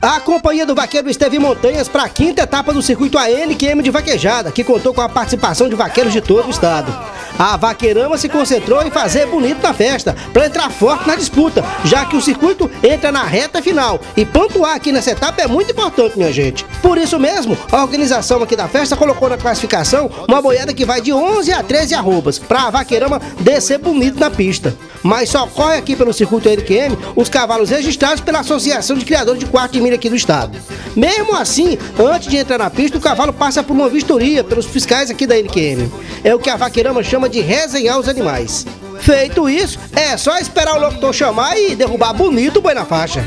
A Companhia do Vaqueiro esteve em Montanhas para a 5ª etapa do circuito ANQM de vaquejada, que contou com a participação de vaqueiros de todo o estado. A vaqueirama se concentrou em fazer bonito na festa, para entrar forte na disputa, já que o circuito entra na reta final. E pontuar aqui nessa etapa é muito importante, minha gente. Por isso mesmo, a organização aqui da festa colocou na classificação uma boiada que vai de 11 a 13 arrobas, para a vaqueirama descer bonito na pista. Mas só corre aqui pelo circuito ANQM os cavalos registrados pela Associação de Criadores de Quarto de Milha aqui do estado. Mesmo assim, antes de entrar na pista, o cavalo passa por uma vistoria pelos fiscais aqui da ANQM. É o que a vaqueirama chama de resenhar os animais. Feito isso, é só esperar o locutor chamar e derrubar bonito o boi na faixa.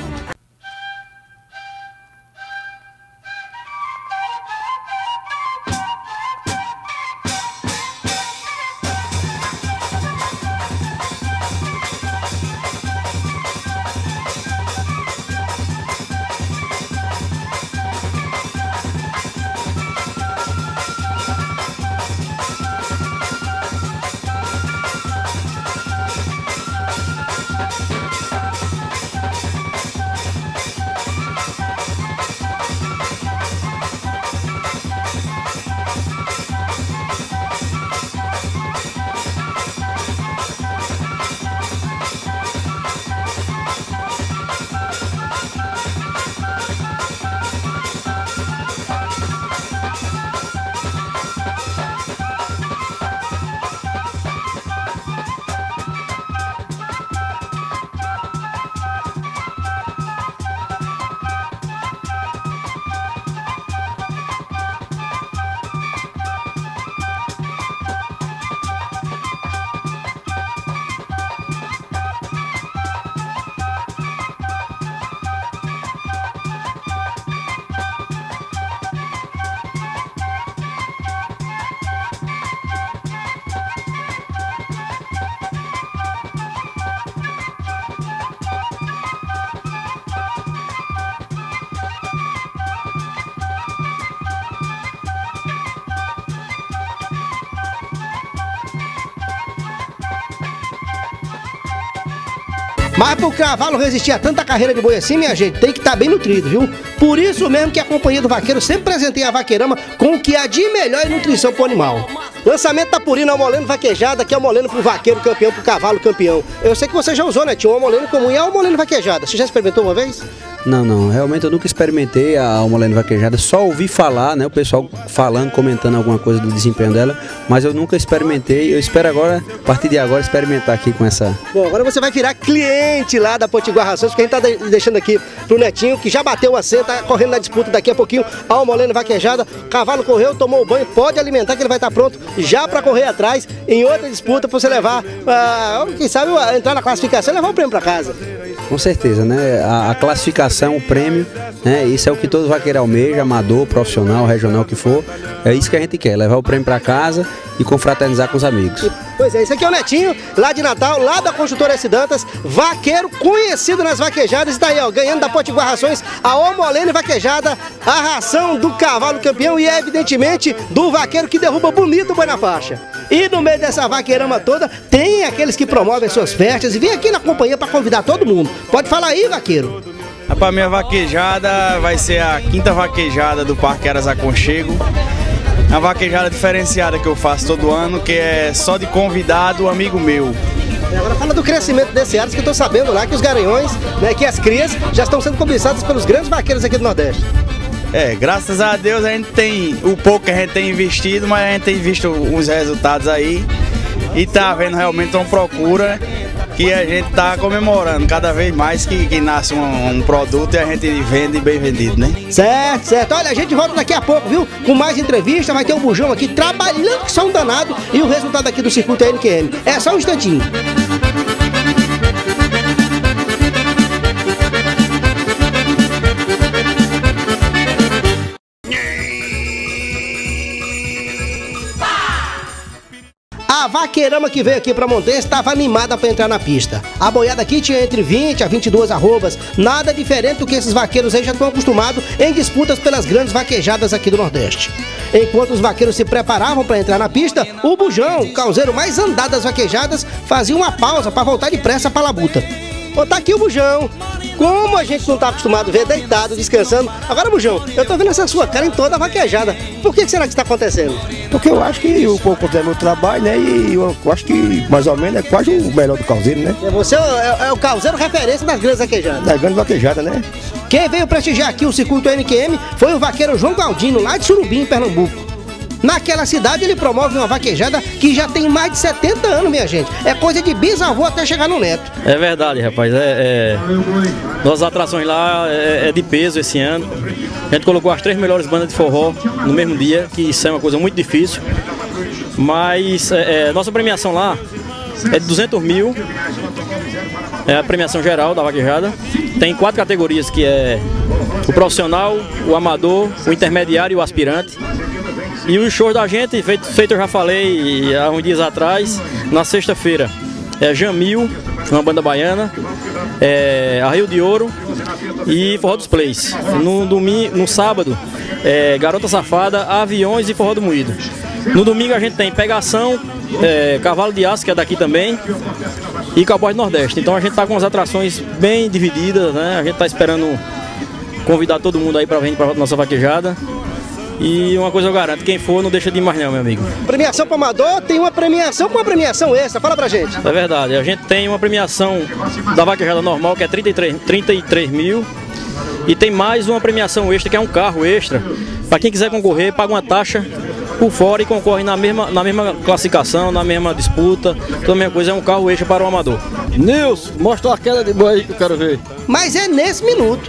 Mas pro cavalo resistir a tanta carreira de boi assim, minha gente, tem que estar bem nutrido, viu? Por isso mesmo que a Companhia do Vaqueiro sempre presenteia a vaqueirama com o que há de melhor em nutrição pro animal. Lançamento da Purina Almoleno Vaquejada, que é Almoleno pro vaqueiro campeão, pro cavalo campeão. Eu sei que você já usou, né? Tinha um Almoleno comum e a Almoleno Vaquejada. Você já experimentou uma vez? Não, realmente eu nunca experimentei a Almoleno Vaquejada, só ouvi falar, né, o pessoal falando, comentando alguma coisa do desempenho dela, mas eu nunca experimentei. Eu espero agora, a partir de agora, experimentar aqui com essa. Bom, agora você vai virar cliente lá da Potiguar Rações, porque a gente tá deixando aqui pro Netinho, que já bateu o assento, tá correndo na disputa daqui a pouquinho, a Almoleno Vaquejada. Cavalo correu, tomou o banho, pode alimentar que ele vai estar pronto já para correr atrás em outra disputa para você levar, quem sabe, entrar na classificação e levar o prêmio para casa. Com certeza, né? A classificação, o prêmio, né? Isso é o que todo vaqueiro almeja, amador, profissional, regional, que for. É isso que a gente quer, levar o prêmio para casa e confraternizar com os amigos. Pois é, esse aqui é o Netinho, lá de Natal, lá da Construtora S. Dantas, vaqueiro conhecido nas vaquejadas. Está aí, ó, ganhando da Potiguar Rações a Almoleno Vaquejada, a ração do cavalo campeão e, evidentemente, do vaqueiro que derruba bonito o boi na faixa. E no meio dessa vaqueirama toda, tem aqueles que promovem suas festas e vem aqui na companhia para convidar todo mundo. Pode falar aí, vaqueiro. Para minha vaquejada vai ser a 5ª vaquejada do Parque Aras Aconchego. Uma vaquejada diferenciada que eu faço todo ano, que é só de convidado amigo meu. Agora fala do crescimento desse Aras, que eu tô sabendo lá que os garanhões, né, que as crias já estão sendo cobiçadas pelos grandes vaqueiros aqui do Nordeste. Graças a Deus a gente tem o pouco que a gente tem investido, mas a gente tem visto os resultados aí e tá vendo realmente uma procura que a gente tá comemorando cada vez mais que nasce um produto e a gente vende bem vendido, né? Certo. Olha, a gente volta daqui a pouco, viu? Com mais entrevista, vai ter um bujão aqui trabalhando que só um danado e o resultado aqui do circuito ANQM. É só um instantinho. A vaqueirama que veio aqui para Montanha estava animada para entrar na pista. A boiada aqui tinha entre 20 a 22 arrobas, nada diferente do que esses vaqueiros aí já estão acostumados em disputas pelas grandes vaquejadas aqui do Nordeste. Enquanto os vaqueiros se preparavam para entrar na pista, o bujão, o causeiro mais andado das vaquejadas, fazia uma pausa para voltar depressa para a labuta. Ô, tá aqui o Bujão. Como a gente não tá acostumado a ver deitado, descansando. Agora, Bujão, eu tô vendo essa sua cara em toda vaquejada. Por que será que isso tá acontecendo? Porque eu acho que o povo considera meu trabalho, né? E eu acho que mais ou menos é quase o melhor do calzeiro, né? Você é o calzeiro referência das grandes vaquejadas. Da grande vaquejada, né? Quem veio prestigiar aqui o circuito NQM foi o vaqueiro João Galdino, lá de Surubim, em Pernambuco. Naquela cidade ele promove uma vaquejada que já tem mais de 70 anos, minha gente. É coisa de bisavô até chegar no neto. É verdade, rapaz. Nossas atrações lá é de peso esse ano. A gente colocou as 3 melhores bandas de forró no mesmo dia, que isso é uma coisa muito difícil. Mas nossa premiação lá é de 200 mil. É a premiação geral da vaquejada. Tem 4 categorias, que é o profissional, o amador, o intermediário e o aspirante. E os shows da gente, feito eu já falei há uns dias atrás, na sexta-feira é Jamil, uma banda baiana, Arreio de Ouro e Forró dos Plays. No sábado, Garota Safada, Aviões e Forró do Moído. No domingo a gente tem Pegação, Cavalo de Aço, que é daqui também, e Cowboy do Nordeste. Então a gente tá com as atrações bem divididas, né? A gente tá esperando convidar todo mundo aí para vir para nossa vaquejada. E uma coisa eu garanto, quem for não deixa de ir mais não, meu amigo. Premiação para amador tem uma premiação com uma premiação extra, fala pra gente. É verdade, a gente tem uma premiação da vaquejada normal, que é 33 mil. E tem mais uma premiação extra, que é um carro extra. Para quem quiser concorrer, paga uma taxa por fora e concorre na mesma classificação, na mesma disputa. Toda a mesma coisa, é um carro extra para o amador. Nilson, mostra a queda de boi aí que eu quero ver. Mas é nesse minuto.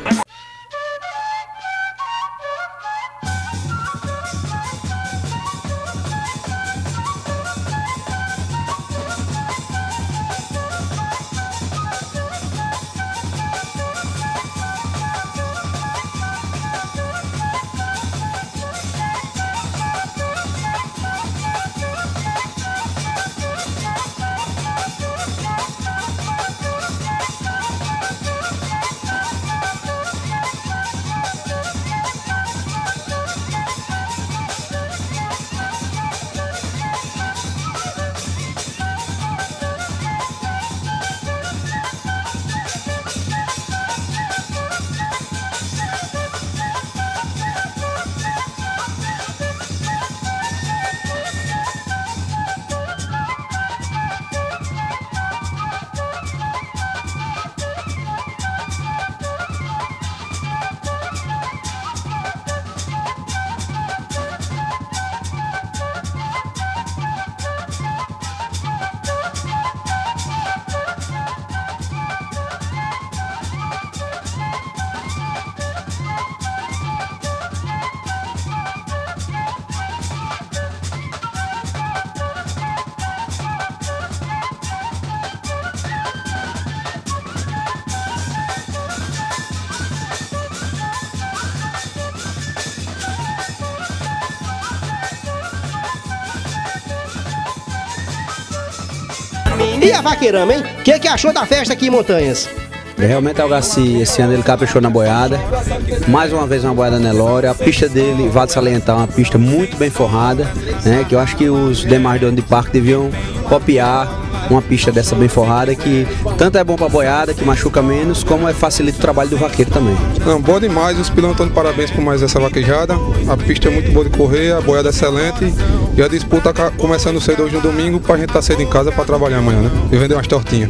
E a vaqueirama, hein? O que achou da festa aqui em Montanhas? Realmente o Garcia, esse ano ele caprichou na boiada. Mais uma vez uma boiada Nelore. A pista dele, vale salientar, uma pista muito bem forrada, né? Que eu acho que os demais donos de parque deviam copiar uma pista dessa bem forrada, que tanto é bom para boiada, que machuca menos, como facilita o trabalho do vaqueiro também. Não, boa demais, os pilões estão de parabéns por mais essa vaquejada. A pista é muito boa de correr, a boiada é excelente. E a disputa começando cedo hoje no domingo, para a gente estar cedo em casa para trabalhar amanhã, né? E vender umas tortinhas.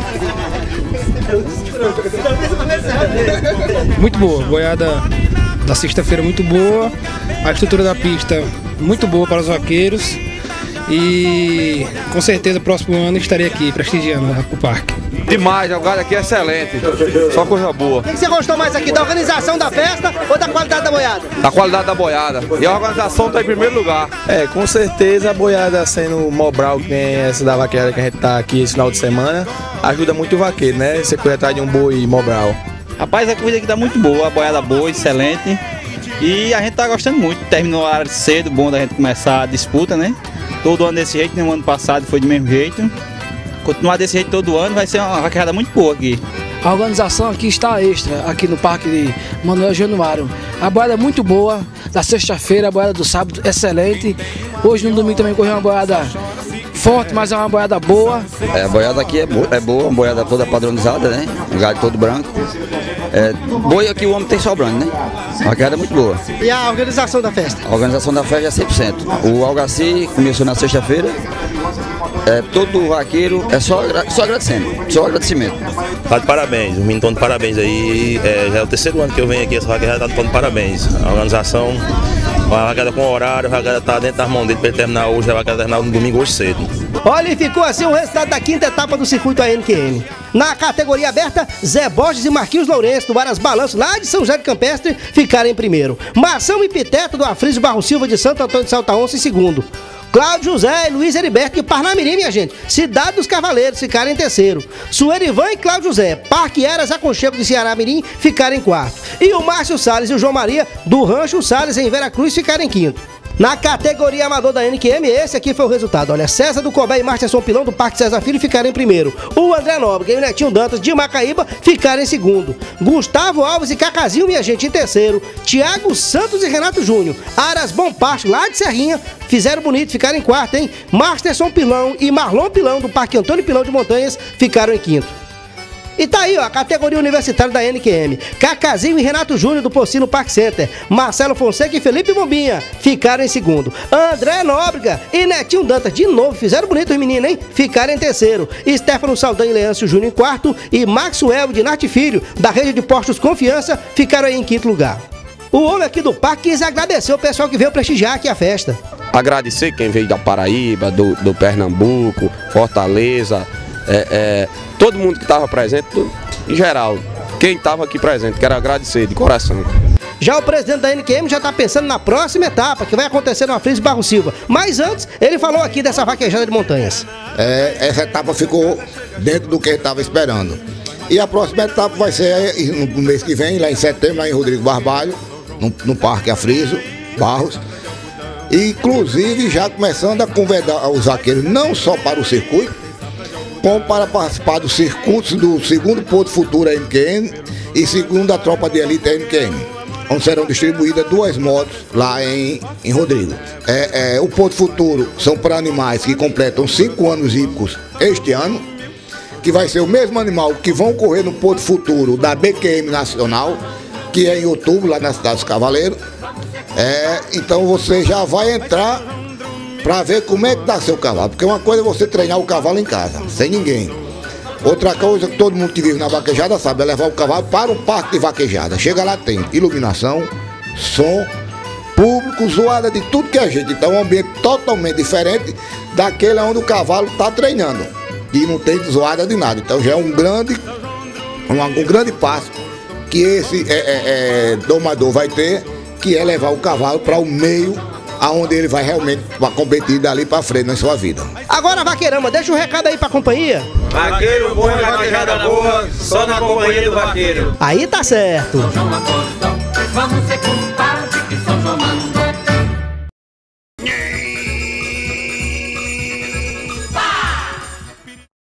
Muito boa, boiada da sexta-feira muito boa, a estrutura da pista muito boa para os vaqueiros e com certeza próximo ano estarei aqui prestigiando o parque. Demais, o gado aqui é excelente, só coisa boa. O que você gostou mais aqui, da organização da festa ou da qualidade da boiada? Da qualidade da boiada, e a organização está em primeiro lugar. Com certeza a boiada sendo mobral, que nem essa da vaqueira que a gente tá aqui esse final de semana, ajuda muito o vaqueiro, né? Você correr atrás de um boi mobral. Rapaz, a corrida aqui tá muito boa, a boiada boa, excelente. E a gente tá gostando muito, terminou a hora cedo, bom da gente começar a disputa, né? Todo ano desse jeito, no ano passado foi do mesmo jeito. Continuar desse jeito todo ano vai ser uma vaquejada muito boa aqui. A organização aqui está extra, aqui no Parque de Manuel Januário. A boiada é muito boa, da sexta-feira, a boiada do sábado excelente. Hoje no domingo também correu uma boiada forte, mas é uma boiada boa. A boiada aqui é boa, uma boiada toda padronizada, né? Um gado todo branco. Boi aqui o homem tem sobrando, né? Uma vaquejada muito boa. E a organização da festa? A organização da festa é 100%. O Algaci começou na sexta-feira. Todo vaqueiro é só agradecendo, só agradecimento. Tá de parabéns, os meninos estão de parabéns aí. Já é o terceiro ano que eu venho aqui, essa vaquejada tá de parabéns. A organização, a vaquejada com horário, a vaquejada tá dentro das mãos dele para ele terminar hoje, a vaquejada terminar no domingo hoje cedo. Olha, e ficou assim o resultado da 5ª etapa do circuito ANQM. Na categoria aberta, Zé Borges e Marquinhos Lourenço, do Varas Balanço, lá de São José do Campestre, ficaram em primeiro. Marção e Piteto, do Afrísio Barro Silva de Santo Antônio de Salta Onça, em segundo. Cláudio José e Luiz Heriberto de Parnamirim, minha gente, Cidade dos Cavaleiros, ficaram em terceiro. Suerivan e Cláudio José, Parque Eras Aconchego de Ceará Mirim, ficaram em quarto. E o Márcio Salles e o João Maria, do Rancho Salles, em Veracruz, ficaram em quinto. Na categoria amador da NQM, esse aqui foi o resultado. Olha, César do Cobé e Márcio Pilão, do Parque César Filho, ficaram em primeiro. O André Nóbrega e o Netinho Dantas, de Macaíba, ficaram em segundo. Gustavo Alves e Cacazinho, minha gente, em terceiro. Tiago Santos e Renato Júnior, Aras Bompacho, lá de Serrinha, fizeram bonito, ficaram em quarto, hein? Márcio Pilão e Marlon Pilão, do Parque Antônio Pilão de Montanhas, ficaram em quinto. E tá aí, ó, a categoria universitária da NQM. Cacazinho e Renato Júnior, do Pocino Park Center. Marcelo Fonseca e Felipe Bombinha ficaram em segundo. André Nóbrega e Netinho Dantas, de novo, fizeram bonito os meninos, hein? Ficaram em terceiro. Stefano Saldanha e Leâncio Júnior em quarto. E Maxwell de Narte Filho, da rede de postos Confiança, ficaram aí em quinto lugar. O homem aqui do parque quis agradecer o pessoal que veio prestigiar aqui a festa. Agradecer quem veio da Paraíba, do Pernambuco, Fortaleza, todo mundo que estava presente, em geral, quem estava aqui presente, quero agradecer de coração. Já o presidente da NQM já está pensando na próxima etapa, que vai acontecer no Afrísio Barro Silva. Mas antes, ele falou aqui dessa vaquejada de montanhas. Essa etapa ficou dentro do que ele estava esperando. E a próxima etapa vai ser no mês que vem, lá em setembro, lá em Rodrigo Barbalho, no Parque Afrísio Barros. E, inclusive, já começando a convidar os vaqueiros não só para o circuito, como para participar dos circuitos do segundo Porto Futuro NQM e segunda tropa de elite NQM, onde serão distribuídas 2 motos lá em Rodrigo. O Porto Futuro são para animais que completam 5 anos hípicos este ano, que vai ser o mesmo animal que vão correr no Porto Futuro da BQM Nacional, que é em outubro, lá na Cidade dos Cavaleiros. Então você já vai entrar para ver como é que dá seu cavalo, porque uma coisa é você treinar o cavalo em casa, sem ninguém. Outra coisa que todo mundo que vive na vaquejada sabe, é levar o cavalo para um parque de vaquejada. Chega lá, tem iluminação, som, público, zoada de tudo que é jeito. Então é um ambiente totalmente diferente daquele onde o cavalo está treinando. E não tem zoada de nada. Então já é um grande passo que esse domador vai ter, que é levar o cavalo para o meio aonde ele vai realmente competir dali para frente na sua vida. Agora, vaqueirama, deixa um recado aí pra companhia. Vaqueiro bom e vaquejada boa, só na companhia do vaqueiro. Aí tá certo. Vamos ser compadre que São João mandou.